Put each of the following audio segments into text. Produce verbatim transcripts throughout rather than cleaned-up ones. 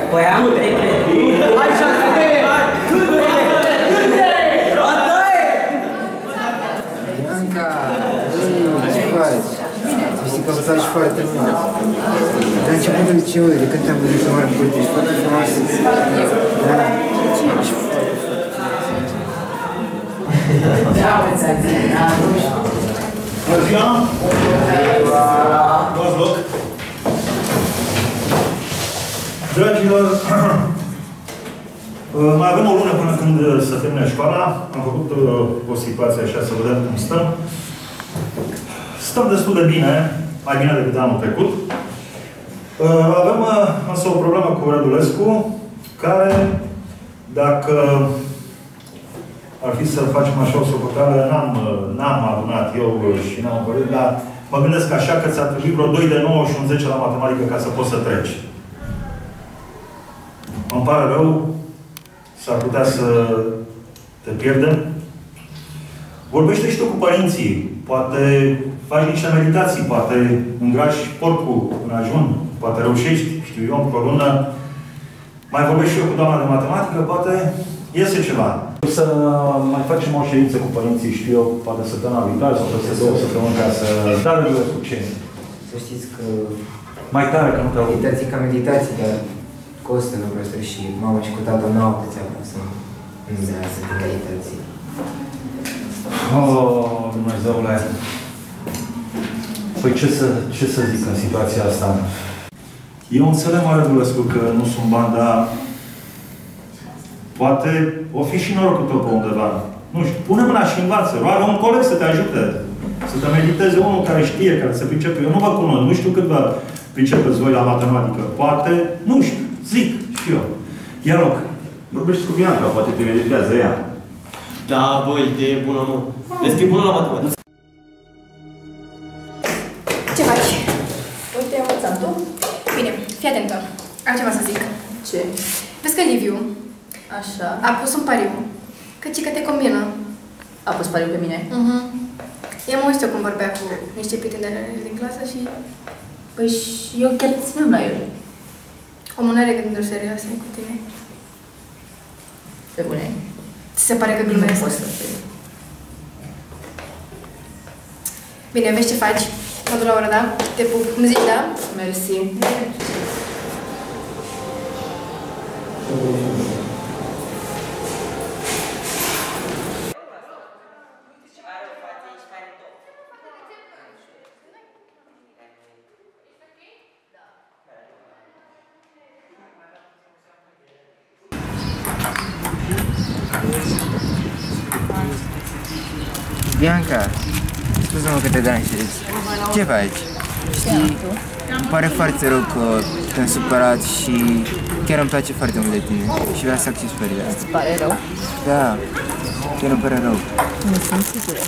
Păi am trei prieteni. Așa se Bianca, ce faci? Știi că îmi place foarte mult. La începutul liceului, de când te-am văzut să mă răpute, ești foarte frumoasă. Da. Ce ești foarte Bună ziua! Luați loc! Dragilor, mai avem o lună până când să termine școala. Am făcut o situație așa să vedem cum stăm. Stăm destul de bine, mai bine decât anul trecut. Avem însă o problemă cu Rădulescu, care, dacă ar fi să facem așa o socoteală, n-am adunat eu și n-am vorbit, dar mă gândesc așa că ți-a trebuit vreo doi de nouă și un zece la matematică ca să poți să treci. Îmi pare rău, s-ar putea să te pierdem. Vorbește și tu cu părinții. Poate faci niște meditații, poate îngrași porcul în ajun, poate reușești, știu eu, pe o lună. Mai vorbești și eu cu doamna de matematică, poate iese ceva. Să mai facem o ședință cu părinții, știu eu, poate săptămâna viitoare sau peste două săptămâni, ca să dau de cu ce. Să știți că... Mai tare, că nu te-au... Meditații ca meditații, dar costă lucrul și mama și cu tata n-au atâția vrut să nu zeasă de meditații. Oh, Dumnezeule! Păi ce să, ce să zic în situația asta? Eu înțeleg, mare Rădulescu, că nu sunt bani, dar poate o fi și norocul tău pe undeva. Nu știu, pune mâna și învață. Roagă un coleg să te ajute. Să te mediteze unul care știe, care se pricepe. Eu nu vă cunosc. Nu știu cât vă pricepeți voi la matematică. Poate, nu știu, zic și eu. Ia loc. Vorbești cu Bianca, poate te meditează ea. Da, băi, idee bună, nu. Vezi că e bună la matematică. Ce faci? Uite, învățam tu? Bine, fii atentă. Am ceva să zic. Ce? Vezi că Liviu Așa. a pus un pariu. Că ci că te combină. A pus pariu pe mine? Mhm. I-am auzit eu cum vorbea cu niște prieteni din clasă și... Păi și eu chiar țineam la el. Omul nu are gânduri serioase cu tine. Pe bune. Ți se pare că glumesc? Nu pot să fie. Bine, vezi ce faci? Mă duc la oră, da? Te pup. Îmi zici, da? Mersi. Bianca, scuze-mă că te deranjez. Ce faci? Știi, îmi pare foarte rău că te-am supărat și chiar îmi place foarte mult de tine și vreau să accept pe de asta. Îți pare rău? Da, chiar îmi pare rău. Nu sunt sigură.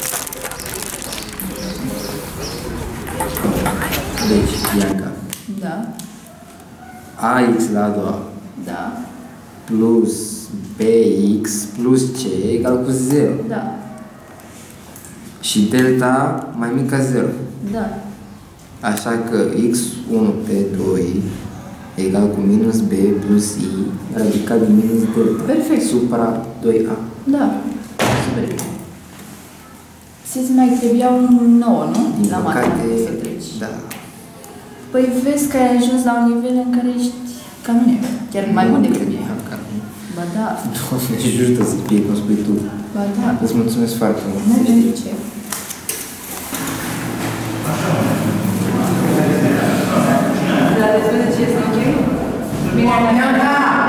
Deci, Bianca, Da. ax la a doua Da. plus bx plus c egal cu zero. Da. Și delta mai mic ca zero. Da. Așa că x unu pe doi egal cu minus b plus i radical din minus delta. Perfect. Supra doi a. Da. Super. Ți mai trebuia un nouă, nu? Din la păcate, matematică să treci. da. Păi vezi că ai ajuns la un nivel în care ești ca mine. Chiar mai mult decât mine. Ba da. Doamne, ajută să fie cum spui tu. Ba da. Îți mulțumesc foarte mult. Nu știu de ce. Dar despre ce este ok? Bine,